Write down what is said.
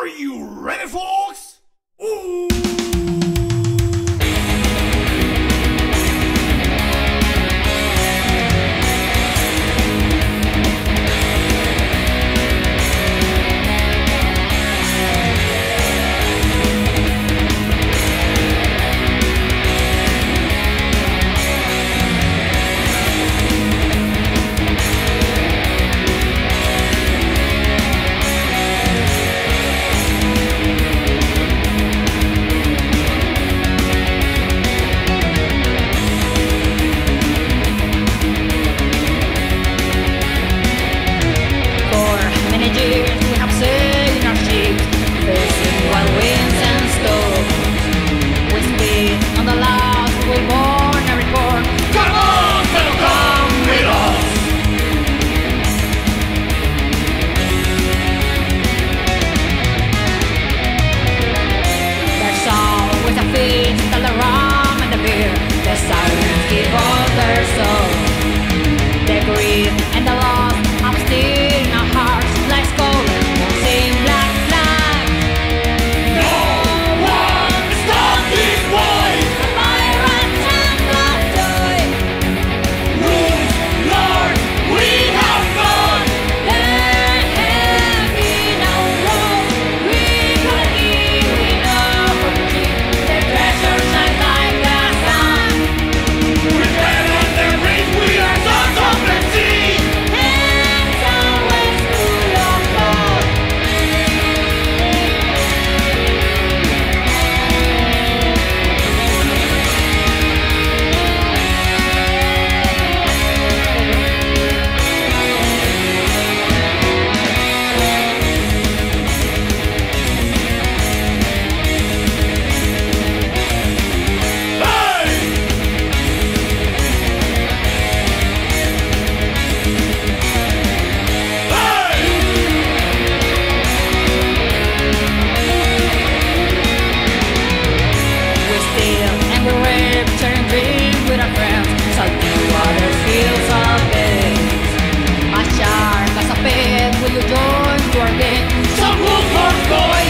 Are you ready, folks? Ooh. The sirens give all their soul. The grief and the loss I'm still in our hearts like skulls won't seem black flag. No one stop this boy. The pirates have got joy. Rules, Lord, we have gone. There have been no wrong. We could give it up for the king. The treasure shines like the sun. We're dead on the ring, we are sons of the sea. Hands always full of gold. Will you join to our game? Some wolf horns, boy.